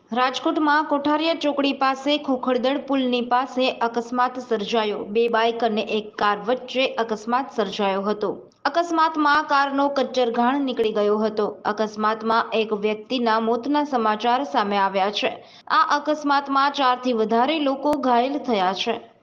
રાજકોટમાં કોઠારિયા ચોકડી પાસે ખોખરદડ પુલની પાસે અકસ્માત સર્જાયો। બે બાઇક અને એક કાર વચ્ચે અકસ્માત સર્જાયો હતો। અકસ્માતમાં કારનો કચ્ચરઘાણ નીકળી ગયો હતો। અકસ્માતમાં એક વ્યક્તિના મોતના સમાચાર સામે આવ્યા છે। આ અકસ્માતમાં 4થી વધારે લોકો ઘાયલ થયા છે।